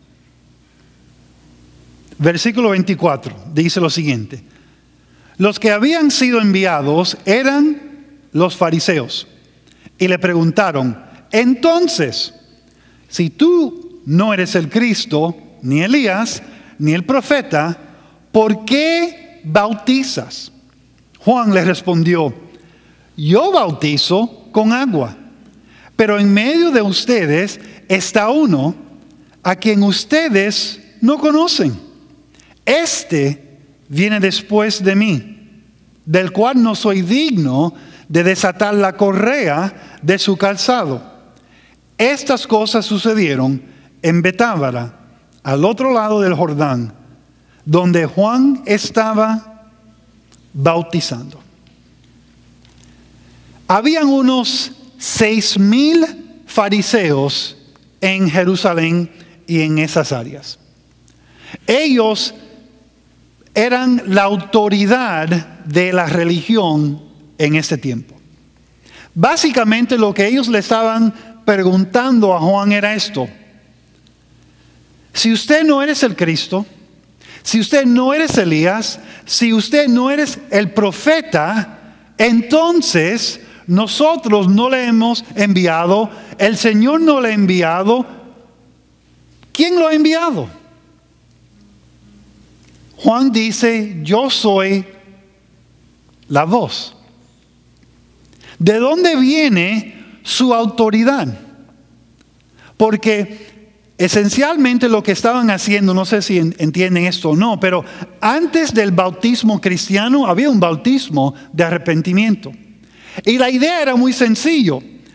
Versículo veinticuatro dice lo siguiente. Los que habían sido enviados eran los fariseos y le preguntaron, entonces, si tú no eres el Cristo, ni Elías, ni el profeta, ¿por qué bautizas? Juan les respondió, yo bautizo con agua, pero en medio de ustedes está uno a quien ustedes no conocen. Este viene después de mí, del cual no soy digno de desatar la correa de su calzado. Estas cosas sucedieron en Betábara, al otro lado del Jordán, donde Juan estaba bautizando. Habían unos seis mil fariseos en Jerusalén y en esas áreas. Ellos eran la autoridad de la religión en ese tiempo. Básicamente lo que ellos le estaban preguntando a Juan era esto: si usted no eres el Cristo, si usted no eres Elías, si usted no eres el profeta, entonces nosotros no le hemos enviado, el Señor no le ha enviado. ¿Quién lo ha enviado? Juan dice: yo soy la voz. ¿De dónde viene su autoridad? Porque esencialmente lo que estaban haciendo, no sé si entienden esto o no, pero antes del bautismo cristiano había un bautismo de arrepentimiento. Y la idea era muy sencillo.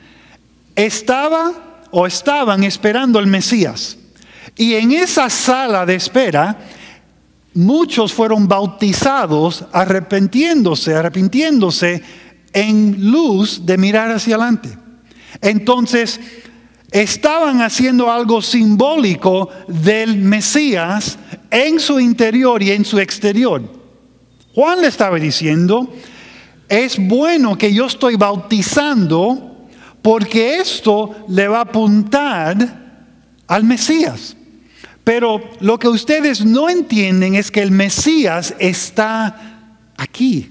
Estaba o estaban esperando al Mesías. Y en esa sala de espera, muchos fueron bautizados arrepintiéndose, arrepintiéndose en luz de mirar hacia adelante. Entonces, estaban haciendo algo simbólico del Mesías en su interior y en su exterior. Juan le estaba diciendo: es bueno que yo estoy bautizando porque esto le va a apuntar al Mesías. Pero lo que ustedes no entienden es que el Mesías está aquí.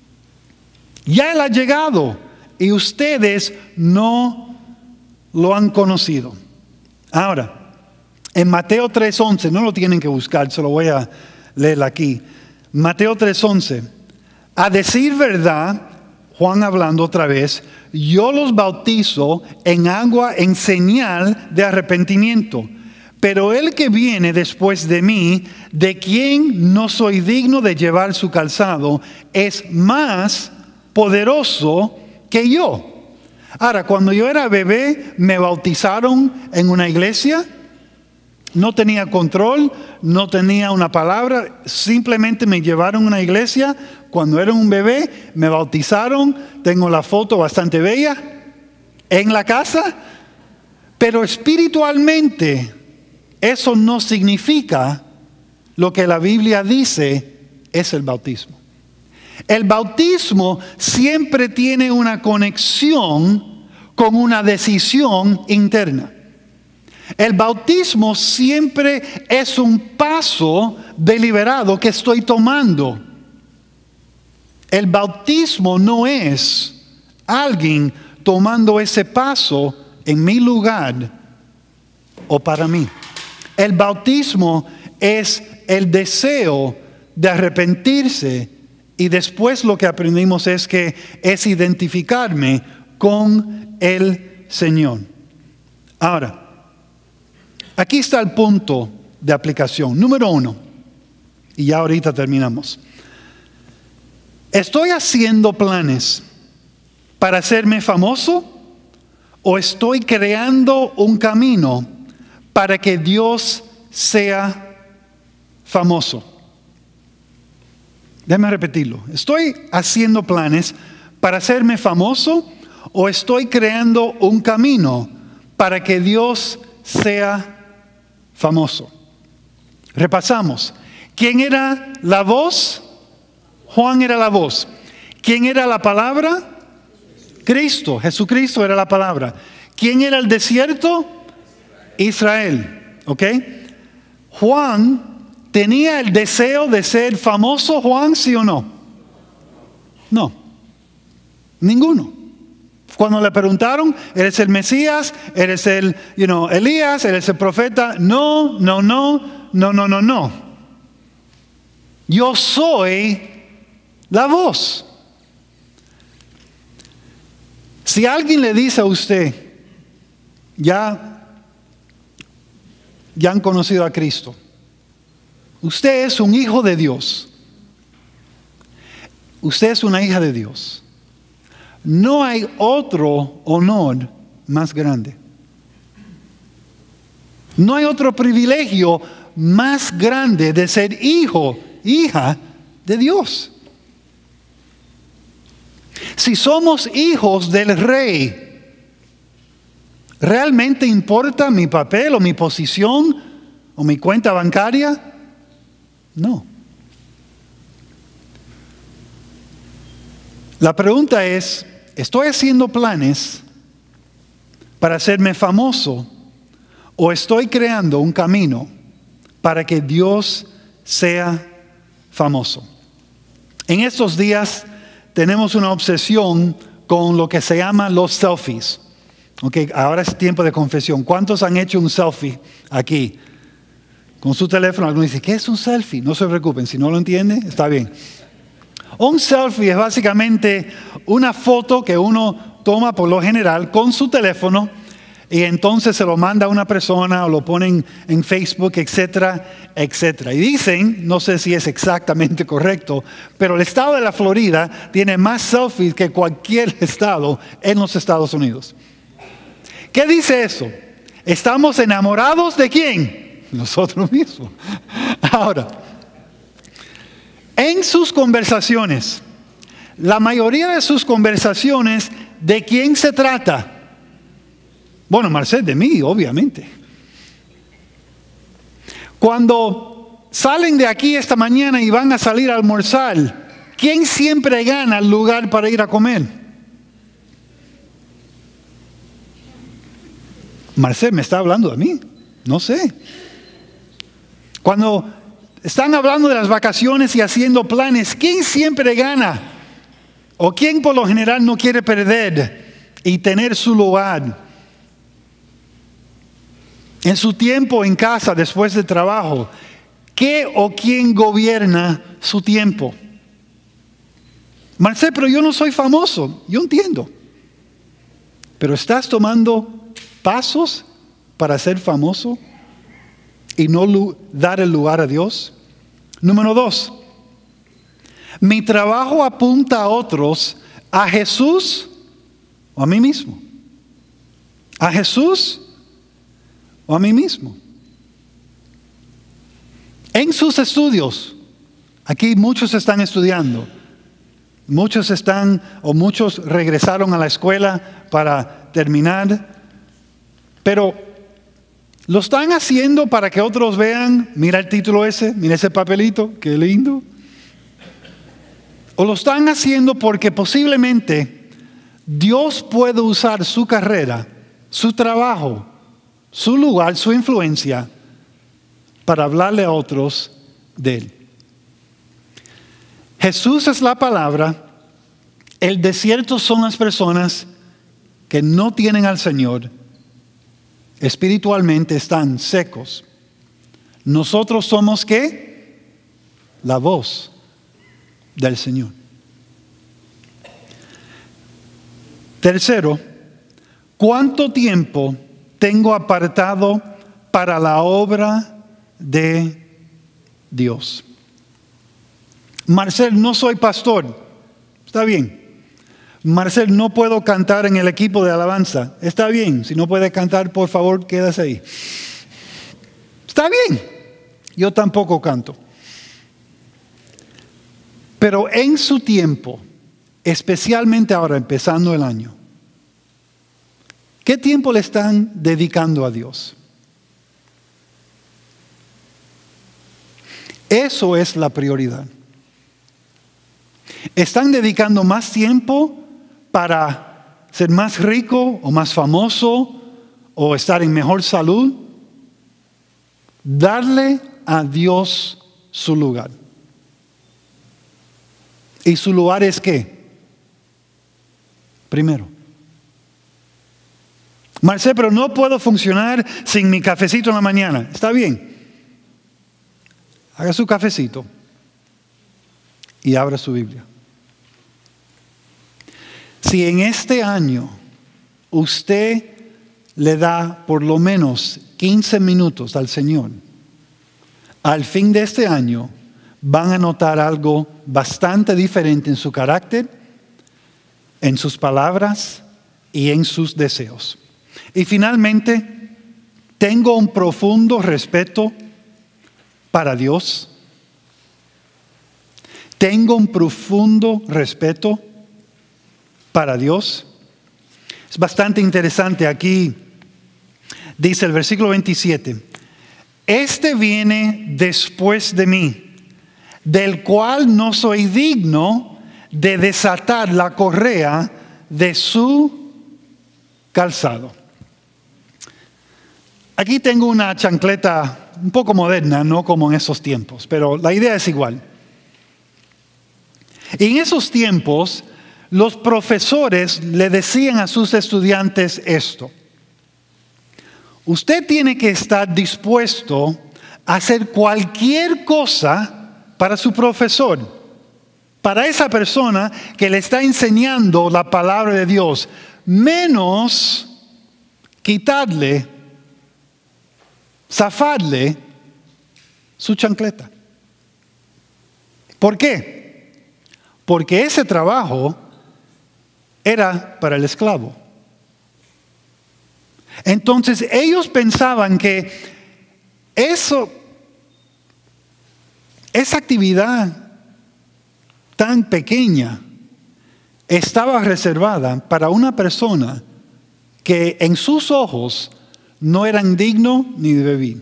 Ya Él ha llegado y ustedes no lo han conocido. Ahora, en Mateo tres once, no lo tienen que buscar, se lo voy a leer aquí. Mateo tres once. A decir verdad, Juan hablando otra vez, yo los bautizo en agua en señal de arrepentimiento. Pero el que viene después de mí, de quien no soy digno de llevar su calzado, es más poderoso que yo. Ahora, cuando yo era bebé, me bautizaron en una iglesia. No tenía control, no tenía una palabra, simplemente me llevaron a una iglesia. Cuando era un bebé, me bautizaron. Tengo la foto bastante bella en la casa. Pero espiritualmente, eso no significa lo que la Biblia dice es el bautismo. El bautismo siempre tiene una conexión con una decisión interna. El bautismo siempre es un paso deliberado que estoy tomando. El bautismo no es alguien tomando ese paso en mi lugar o para mí. El bautismo es el deseo de arrepentirse. Y después lo que aprendimos es que es identificarme con el Señor. Ahora, aquí está el punto de aplicación. Número uno, y ya ahorita terminamos. ¿Estoy haciendo planes para hacerme famoso o estoy creando un camino para que Dios sea famoso? Déjame repetirlo. ¿Estoy haciendo planes para hacerme famoso o estoy creando un camino para que Dios sea famoso? Repasamos. ¿Quién era la voz? Juan era la voz. ¿Quién era la palabra? Cristo. Jesucristo era la palabra. ¿Quién era el desierto? Israel. ¿Ok? Juan ¿tenía el deseo de ser famoso, Juan, sí o no? No, ninguno. Cuando le preguntaron, ¿eres el Mesías? ¿Eres el, you know, Elías? ¿Eres el profeta? No, no, no, no, no, no, no. Yo soy la voz. Si alguien le dice a usted, ya, ya han conocido a Cristo, usted es un hijo de Dios. Usted es una hija de Dios. No hay otro honor más grande. No hay otro privilegio más grande de ser hijo, hija de Dios. Si somos hijos del Rey, ¿Realmente importa mi papel o mi posición o mi cuenta bancaria? No. La pregunta es, ¿estoy haciendo planes para hacerme famoso o estoy creando un camino para que Dios sea famoso? En estos días tenemos una obsesión con lo que se llama los selfies. Okay, ahora es tiempo de confesión. ¿Cuántos han hecho un selfie aquí? Con su teléfono, algunos dicen, ¿qué es un selfie? No se preocupen, si no lo entienden, está bien. Un selfie es básicamente una foto que uno toma por lo general con su teléfono y entonces se lo manda a una persona o lo ponen en Facebook, etcétera, etcétera. Y dicen, no sé si es exactamente correcto, pero el estado de la Florida tiene más selfies que cualquier estado en los Estados Unidos. ¿Qué dice eso? ¿Estamos enamorados de quién? Nosotros mismos. Ahora, en sus conversaciones, la mayoría de sus conversaciones, ¿de quién se trata? Bueno, Marcel, de mí, obviamente. Cuando salen de aquí esta mañana y van a salir a almorzar, ¿quién siempre gana el lugar para ir a comer? Marcel, ¿me está hablando de mí? No sé. Cuando están hablando de las vacaciones y haciendo planes, ¿quién siempre gana? ¿O quién por lo general no quiere perder y tener su lugar? En su tiempo en casa, después del trabajo, ¿qué o quién gobierna su tiempo? Marcel, pero yo no soy famoso. Yo entiendo. Pero ¿estás tomando pasos para ser famoso y no dar el lugar a Dios? Número dos, mi trabajo apunta a otros, a Jesús o a mí mismo. A Jesús o a mí mismo. En sus estudios, aquí muchos están estudiando, muchos están o muchos regresaron a la escuela para terminar. Pero lo están haciendo para que otros vean, mira el título ese, mira ese papelito, qué lindo. O lo están haciendo porque posiblemente Dios puede usar su carrera, su trabajo, su lugar, su influencia para hablarle a otros de Él. Jesús es la palabra, el desierto son las personas que no tienen al Señor. Espiritualmente están secos. Nosotros somos ¿qué? La voz del Señor. Tercero, ¿cuánto tiempo tengo apartado para la obra de Dios? Marcel, no soy pastor. Está bien. Marcel, no puedo cantar en el equipo de alabanza. Está bien, si no puede cantar, por favor, quédase ahí. Está bien, yo tampoco canto. Pero en su tiempo, especialmente ahora, empezando el año, ¿qué tiempo le están dedicando a Dios? Eso es la prioridad. ¿Están dedicando más tiempo para ser más rico o más famoso o estar en mejor salud? Darle a Dios su lugar. ¿Y su lugar es qué? Primero. Marcel, pero no puedo funcionar sin mi cafecito en la mañana. Está bien. Haga su cafecito y abra su Biblia. Si en este año usted le da por lo menos quince minutos al Señor, al fin de este año van a notar algo bastante diferente en su carácter, en sus palabras y en sus deseos. Y finalmente, tengo un profundo respeto para Dios. Tengo un profundo respeto para Dios. Es bastante interesante aquí Dice el versículo veintisiete, este viene después de mí, del cual no soy digno de desatar la correa de su calzado. Aquí tengo una chancleta un poco moderna, no como en esos tiempos, pero la idea es igual. En esos tiempos, los profesores le decían a sus estudiantes esto: usted tiene que estar dispuesto a hacer cualquier cosa para su profesor, para esa persona que le está enseñando la palabra de Dios, menos quitarle, zafarle su chancleta. ¿Por qué? Porque ese trabajo era para el esclavo. Entonces ellos pensaban que eso, esa actividad tan pequeña estaba reservada para una persona que en sus ojos no eran dignos ni de vivir.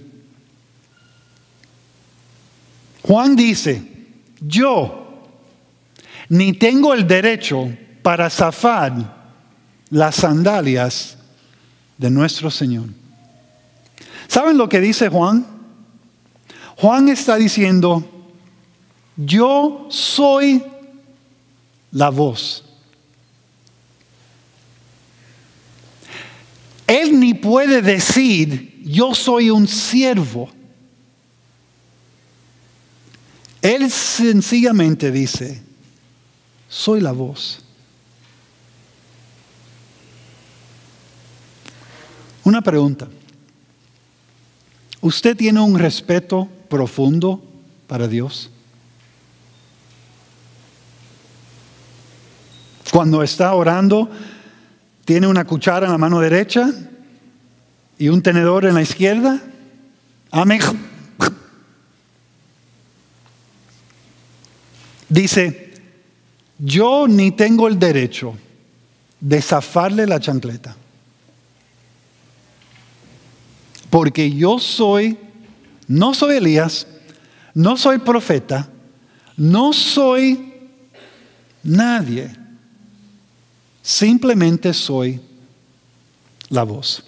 Juan dice, yo ni tengo el derecho para zafar las sandalias de nuestro Señor. ¿Saben lo que dice Juan? Juan está diciendo, yo soy la voz. Él ni puede decir, yo soy un siervo. Él sencillamente dice, soy la voz. Una pregunta. ¿Usted tiene un respeto profundo para Dios? Cuando está orando, ¿tiene una cuchara en la mano derecha y un tenedor en la izquierda? Amén. Dice, yo ni tengo el derecho de zafarle la chancleta, porque yo soy, no soy Elías, no soy profeta, no soy nadie, simplemente soy la voz.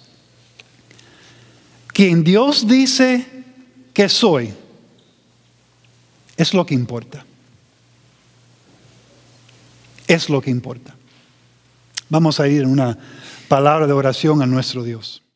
Quien Dios dice que soy, es lo que importa. Es lo que importa. Vamos a ir en una palabra de oración a nuestro Dios.